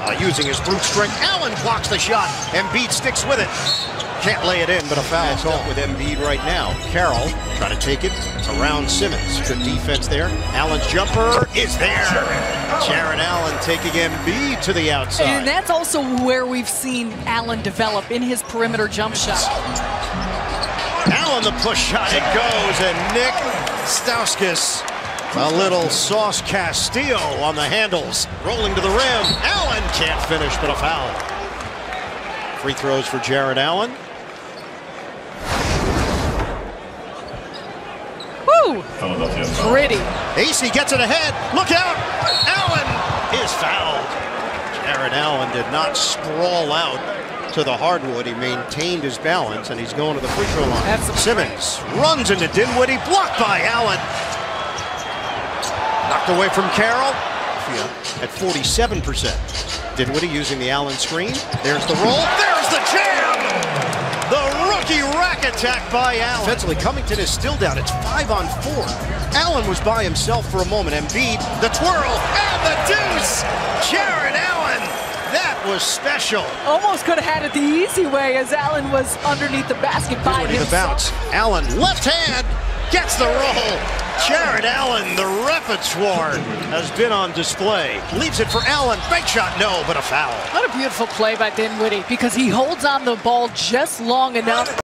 Using his brute strength, Allen blocks the shot. Embiid sticks with it. Can't lay it in, but a foul. It's up with Embiid right now. Carroll trying to take it around Simmons. Good defense there. Allen's jumper is there. Jarrett Allen taking Embiid to the outside. And that's also where we've seen Allen develop in his perimeter jump shot. Allen the push shot, it goes, and Nick Stauskas, a little Sauce Castillo on the handles, rolling to the rim. Allen can't finish, but a foul. Free throws for Jarrett Allen. Woo! Pretty. AC gets it ahead. Look out! Allen is fouled. Jarrett Allen did not sprawl out to the hardwood. He maintained his balance, and he's going to the free throw line. Simmons runs into Dinwiddie, blocked by Allen. Knocked away from Carroll at 47%. Dinwiddie using the Allen screen. There's the roll. There's the jam! The rookie rack attack by Allen. Defensively, Covington is still down. It's 5-on-4. Allen was by himself for a moment. Embiid, the twirl, and the deuce! Jarrett Allen! That was special. Almost could have had it the easy way as Allen was underneath the basket by himself. The bounce. Allen, left hand, gets the roll. Jarrett Allen, the repertoire has been on display. Leaves it for Allen. Fake shot, no, but a foul. What a beautiful play by Dinwiddie, because he holds on the ball just long enough.